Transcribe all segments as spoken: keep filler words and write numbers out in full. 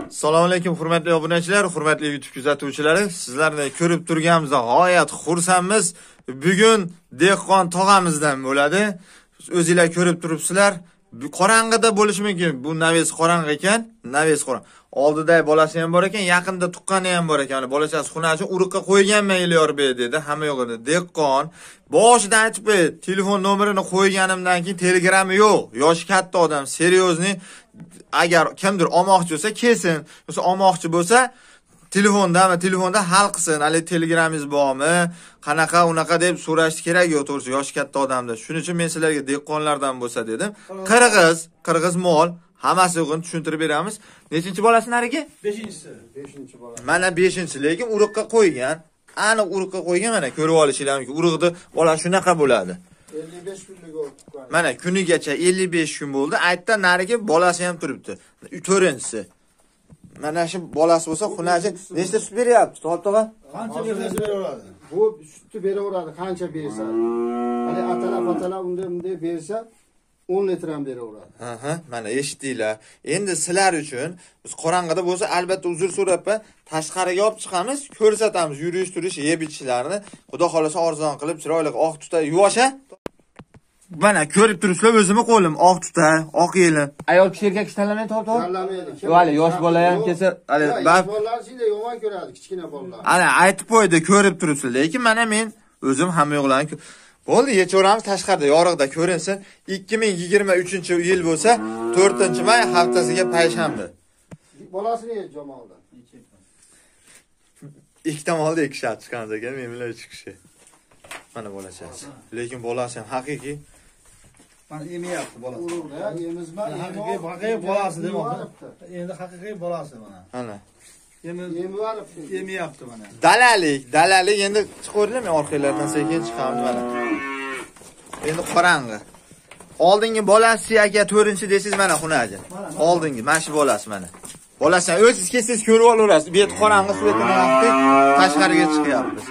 Assalomu alaykum hurmatli obunachilar, hurmatli YouTube kuzatuvchilari. Sizlarni ko'rib turganimizda g'oyat xursandmiz. Bugun dehqon tog'amizdan bo'ladi. O'zingizlar ko'rib turibsizlar. Qorong'ida bo'lishi mumkin. Bu naves qorong'i ekan, naves qorong'i. Oldida bolasi ham bor ekan, yaqinda tuqqani ham bor ekan. Bolachasi xunachi urug'ga qo'yganman Elyor bey dedi. Hamma yo'g'ida dehqon. Boshidan aytib qo'y, telefon nomerini qo'yganimdan keyin Telegram'i yo'q. Yoshi katta odam, seryozni. Agar kimdir olmoqchi bo'lsa, kelsin. Yo'qsa olmoqchi bo'lsa, telefondami, telefonda hal qilsin. Hali Telegramingiz bormi? Qanaqa, unaqa deb so'rash kerak yo'q, to'g'risi yoshi katta odamda. Shuning uchun men sizlarga dehqonlardan bo'lsa dedim. Qirg'iz, qirg'iz mol, hammasi yo'qini tushuntirib beramiz. Nechinchi bolasi narigi? beshinchisi. beshinchi bola. Mana beshinchi, lekin urug'ga qo'ygan. Aniq urug'ga qo'ygan, mana ko'rib olishinglar mumkin. Urug'ni bola shunaqa bo'ladi. ellik besh kunlik o'tgan. Mana kunigacha ellik besh kun bo'ldi. Aytdan narigi bolasi ham turibdi. to'rtinchisi. Mana shu bolasi bo'lsa, xunachi nechta sut beryapti, To'g'ri tog'a? Qancha beraveradi? Bu sutni beraveradi, qancha bersa. Hali atalab atalab unday unday bersa o'n litr ham beraveradi. Ha ha, mana eshitdinglar. Endi sizlar uchun biz qorong'ida bo'lsa, albatta uzr so'rab, tashqariga olib chiqamiz, ko'rsatamiz yurish turish, yeb ichishlarni. Xudo xolasa arzon qilib, chiroyli oq tuta yuvosha. Mana ko'rib turibsizlar, o'zimni qo'lim oq tuta, oq yeli. Ayol kishi erkak kishi tanlamaydi, to'g'ri to'g'ri? Tanlamaydi. Hali yosh bola ham kelsa, hali bab bolalar ichida yomon ko'radi, kichkina bolalar. Ana aytib qo'ydi, ko'rib turibsizlar. Lekin mana men o'zim hamma yo'qlarni bo'ldi, yechaveramiz tashqarida, yorug'da ko'rinsin. ikki ming yigirma uchinchi yil bo'lsa, to'rtinchi may haftasiga payshanba. Bolasini yer Jamolda. Ikki tomonda ikki kishi chiqqanmiz ekan, men bilan uch kishi. Mana bolachasi. Lekin bolasi ham haqiqiy. Mana yemayapti bolasi. Urug'da yemizma, Haqiqiy, haqiqiy bolasi demoqda. Endi haqiqiy bolasi mana. Ana. Yemayapti. Yemayapti mana. Dalalik, dalalik endi chiqaverdim men orqalardan sekin chiqamiz mana. Endi qorong'i. Oldingi bolasi aka to'rtinchi desiz mana xunaji. Oldingi, mana shu bolasi mana. Bolasi o'zingiz kelsangiz ko'rib olaverasiz. Bu yer qorong'i svetini yoqdik, tashqariga chiqyapmiz.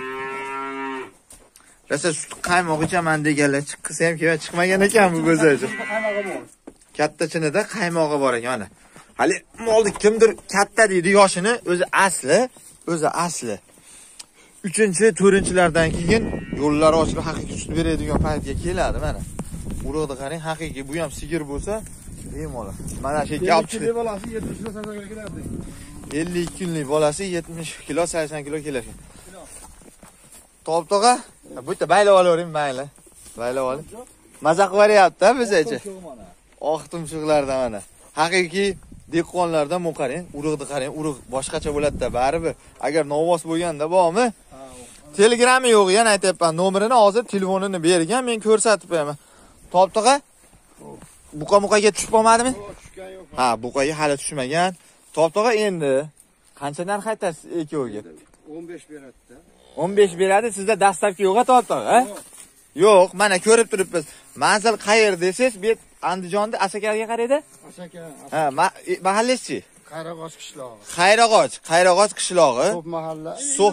Rasa sut qaymoq ichaman deganlar chiqqisi ham kelmay chiqmagan ekan bu go'zalchi. Qaymog'i bor. Katta chinida qaymog'i bor ekan mana. Hali molni kimdir katta deydi yoshini, o'zi asli, o'zi asli. uchinchi, to'rtinchilardan keyin yo'llar ochilib haqiqiy sut beradigan paytga keladi mana. Urug'da qarang, haqiqiy bu ham sigir bo'lsa, bemalol. Mana shu ikki olib chiqdi. Bolasi yetmish kilo sakson kilo keladi. ellik kunlik bolasi yetmish kilo sakson kilo kelar. Top tog'a, bu yerda baylab olavering, mayli. Baylab oling. Maza qilib beryapti-a bizacha. Oq tumshuqlarda mana. Haqiqiy dehqonlardan mu qarang, urug'ni qarang, urug' boshqacha bo'ladi-da, baribir. Agar novvos bo'lganda bormi? Telegrami yo'q, yana aytayapman, nomerini hozir telefonini bergan, men ko'rsatib qo'yaman. Top tog'a, buqa-muqaga tushib qolmadimi? Tushgan yo'q. Ha, buqaga hali tushmagan. Top tog'a endi qancha narx aytasiz ikkoviga? o'n besh beradi-da. o'n besh beradi, sizda dastlabki yo'q-a top tog'a, ha? Yo'q, mana ko'rib turibmiz. Manzil qayer desiz, bu Andijonda Asakaga qaraydi? Asaka. Ha, mahallasi. Qayrag'och qishlog'i. Qayrag'och, Qayrag'och qishlog'i. So'p mahalla. So'p.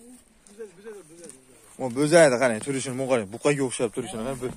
O bo'zaydi qarang, turishini qarang, buqaga o'xshab turishini qarang.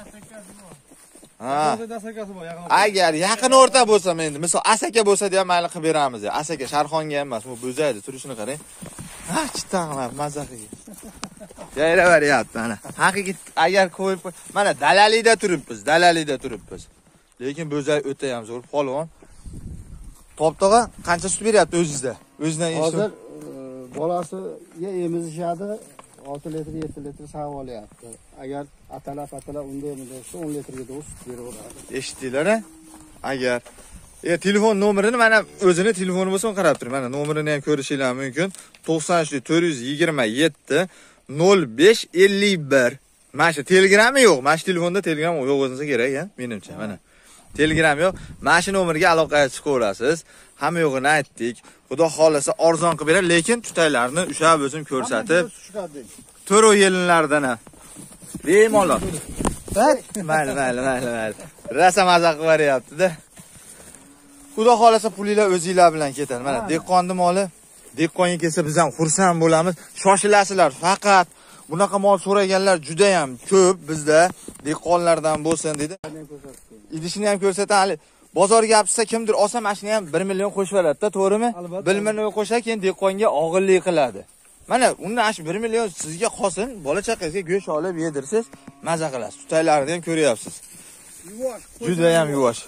Ha. Agar yaqin o'rta bo'lsa, endi misol Asaka bo'lsa ham mayli qilib beramiz. Asaka Sharxonga ham emas, bu bo'zaydi, turishini qarang. Ha, chitaqlab maza qilgan. Yayra beryapti mana. Haqiqiy agar qo'yib, mana dalalida turibmiz, dalalida turibmiz. Lekin bo'zay o'ta ham zo'r, polvon. Top tog'a qancha sut beryapti o'zingizda? O'zidan eshitdim. Hozir bolasiga emizishadi, olti litr, yetti litr sağ olyapti. Agar atalab atalab unday bo'lsa o'n litrga do'z sut beraveradi. Eshitdinglar-a? Agar e telefon nomerini mana o'zini telefoni bo'lsa qarab turing. Mana nomerini ham ko'rishinglar mumkin. to'qson uch to'rt yuz yigirma yetti nol besh ellik bir. Mana shu Telegram'i yo'q. Mana shu telefonda Telegram yo'q bo'lsa kerak, ha, menimcha. Mana Telegram yo'q. Mana shu nomerga aloqaga chiqaverasiz. Hamma yo'g'ini aytdik. Xudo xolasa arzon qilib beradi, lekin tutaylarni ushlab o'zim ko'rsatib, to'rov yelinlardan ham bemalol. Mayli, mayli, mayli, mayli. Rasa maza qilib beryapti-da. Xudo xolasa pulinglar o'zingizlar bilan ketadi. Mana dehqonni moli, dehqonga kelsa biz ham xursand bo'lamiz. Shoshilasizlar, faqat bunaqa mol so'raganlar juda ham ko'p bizda, dehqonlardan bo'lsin dedi. Idishini ham ko'rsatadi. bozorga gapirsa kimdir olsa mashina ham bir million qo'shib beradi-da, to'g'rimi? Albatta. bir million qo'shar, keyin dehqonga og'irlik qiladi. Mana undan ash bir million sizga qolsin, bola chaqangizga go'sht olib yedirsiz, maza qilasiz. Tutaylarni ham ko'ryapsiz. Yuvosh. Juda ham yuvosh.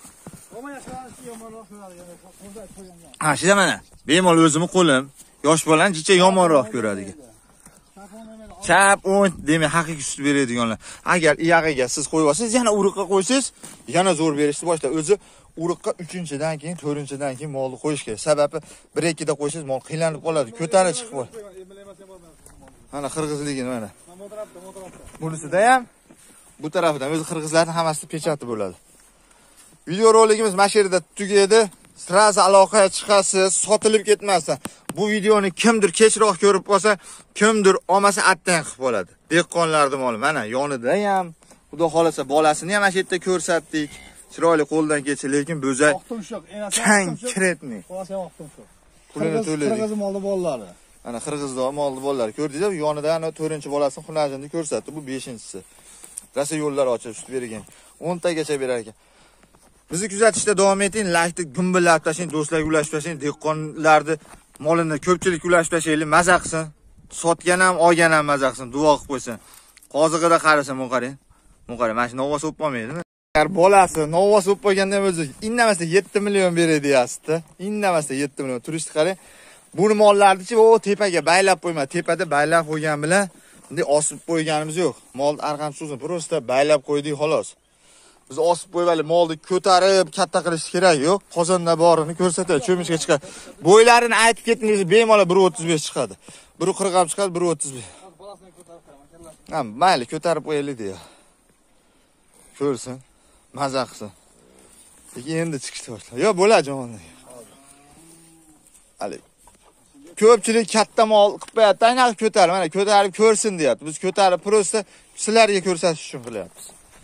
Ha, shida mana. Bemalol o'zimni qo'lim, yosh bolani jicha yomonroq ko'radi. Chap o'ng demay haqiqiy sut beradiganlar. Agar iyag'iga siz qo'yib olsangiz, yana uruqqa qo'ysangiz, yana zo'r berishni boshlaydi. O'zi uruqqa uchinchidan keyin, to'rtinchidan keyin molni qo'yish kerak. Sababi bir ikkida qo'ysangiz mol qiynalib qoladi, ko'tarib chiqib qoladi. Mana qirg'izligini mana. Bunisida ham bu tarafidan o'zi qirg'izlarning hammasi pechati bo'ladi. Video roligimiz mana shu yerda tugaydi. Sirazi aloqaga chiqasiz, sotilib ketmasdan. Bu videoni kimdir kechroq ko'rib qolsa, kimdir olmasa attang qilib qoladi. Dehqonlarning moli mana yonida ham, xudo xolasa bolasini ham mana shu yerda ko'rsatdik. Chiroyli qo'ldan kechdi, lekin bo'zak kang kiretni. Xolasi ham oqtumshoq. Pulini to'ladik. Qirg'iz moldi bolalari. Mana Qirg'izda moldi bolalar ko'rdingizmi? Yonida ana to'rtinchi bolasini xunajini ko'rsatdi. Bu beshinchisi. Rosa yo'llar ochib sut bergan. o'ntagacha berar ekan. Bizni kuzatishda davom eting, laykni gumbillab tashing, do'stlarga ulashib tashing, dehqonlarni molini ko'pchilik ulashib tashaylik, maza qilsin. Sotgan ham, olgan ham maza qilsin, duo qilib qo'ysin. Qozig'ida qarasa, mun qarang. Mun qarang, mana shu novvos o'p olmaydimi? Agar bolasi novvos o'p qo'yganda ham o'zi indamasda yetti million beradi deyapsiz-da. Indamasda yetti million. Turishni qarang. Bu mollarni-chi, o tepaga baylab qo'yma. Tepada baylab qo'ygan bilan bunday osib qo'yganimiz yo'q. Mol arqam suvsin, prosta baylab qo'ydik xolos. Biz osib qo'yib, molni ko'tarib katta qilish kerak yo'q. Qozonda borini ko'rsatadi, cho'mishga chiqadi. Bo'ylarini aytib ketdingiz, bemalol bir o'ttiz besh chiqadi. bir qirq ham chiqadi, bir o'ttiz besh. Ha, mayli, ko'tarib qo'yaylik deya. Ko'rsin, maza qilsin. Lekin endi chiqishni boshladi. Yo, bo'ladi jamoa. Ali. Ko'pchilik katta mol qilib qo'yadi, aynan ko'tarib, mana ko'tarib ko'rsin deyapti. Biz ko'tarib prosta sizlarga ko'rsatish uchun qilyapmiz.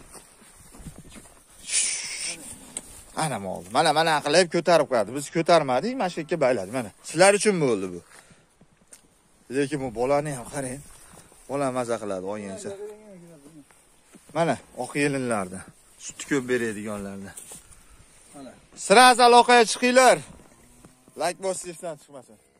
Ana mol. Mana mana qilib ko'tarib qo'yadi. Biz ko'tarmadik, mashinaga bayladik. Mana sizlar uchun bo'ldi bu. Lekin bu bolani ham qarang. Bola maza qiladi o'yinsa. Mana oq yelinlarda. Sut ko'p beradiganlarda. Mana. Sirazi aloqaga chiqinglar. Like bosishdan chiqmasin.